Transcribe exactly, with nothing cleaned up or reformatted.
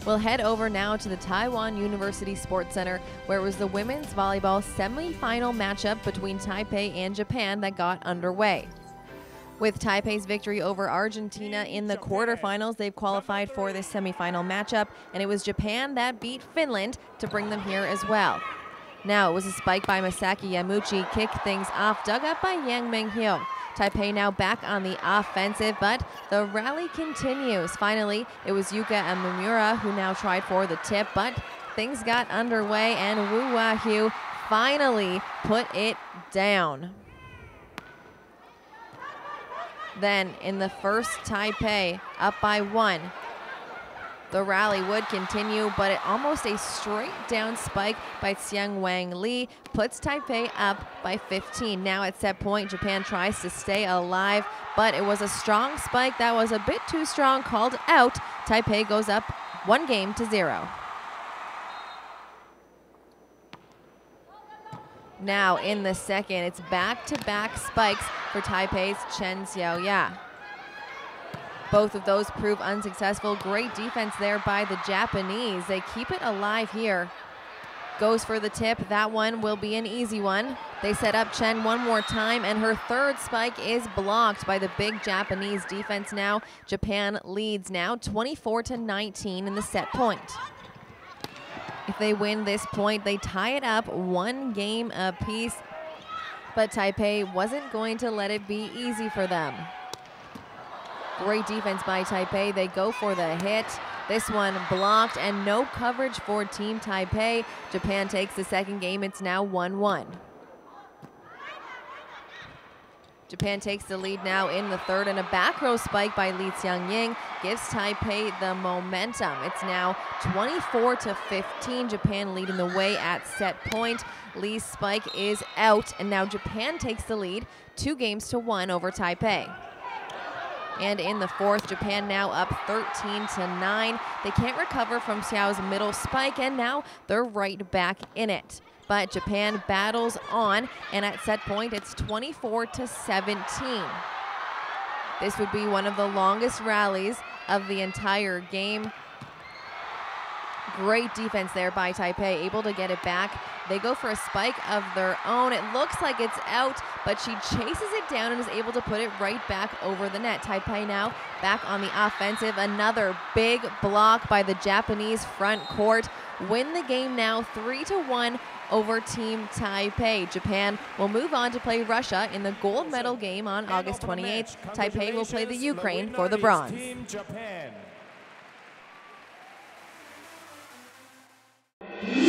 We'll head over now to the Taiwan University Sports Center, where it was the women's volleyball semi-final matchup between Taipei and Japan that got underway. With Taipei's victory over Argentina in the quarterfinals, they've qualified for this semifinal matchup, and it was Japan that beat Finland to bring them here as well. Now it was a spike by Masaki Yamuchi, kicked things off, dug up by Yang Minghyo. Taipei now back on the offensive, but the rally continues. Finally, it was Yuka Amamura who now tried for the tip, but things got underway and Wu Wahyu finally put it down. Then in the first, Taipei up by one. The rally would continue, but it almost a straight down spike by Tsiang Wang Lee puts Taipei up by fifteen. Now at set point, Japan tries to stay alive, but it was a strong spike that was a bit too strong, called out. Taipei goes up one game to zero. Now in the second, it's back-to-back spikes for Taipei's Chen Xiaoya. Both of those prove unsuccessful. Great defense there by the Japanese. They keep it alive here. Goes for the tip. That one will be an easy one. They set up Chen one more time, and her third spike is blocked by the big Japanese defense now. Japan leads now twenty-four to nineteen in the set point. If they win this point, they tie it up one game apiece, but Taipei wasn't going to let it be easy for them. Great defense by Taipei. They go for the hit. This one blocked and no coverage for Team Taipei. Japan takes the second game. It's now one one. Japan takes the lead now in the third, and a back row spike by Lee Tsiang-ying gives Taipei the momentum. It's now twenty-four to fifteen. Japan leading the way at set point. Lee's spike is out, and now Japan takes the lead two games to one over Taipei. And in the fourth, Japan now up thirteen to nine. They can't recover from Xiao's middle spike, and now they're right back in it. But Japan battles on, and at set point, it's twenty-four to seventeen. This would be one of the longest rallies of the entire game. Great defense there by Taipei, able to get it back. They go for a spike of their own. It looks like it's out, but she chases it down and is able to put it right back over the net. Taipei now back on the offensive. Another big block by the Japanese front court. Win the game now three to one over Team Taipei. Japan will move on to play Russia in the gold medal game on August twenty-eighth. Taipei will play the Ukraine for the bronze.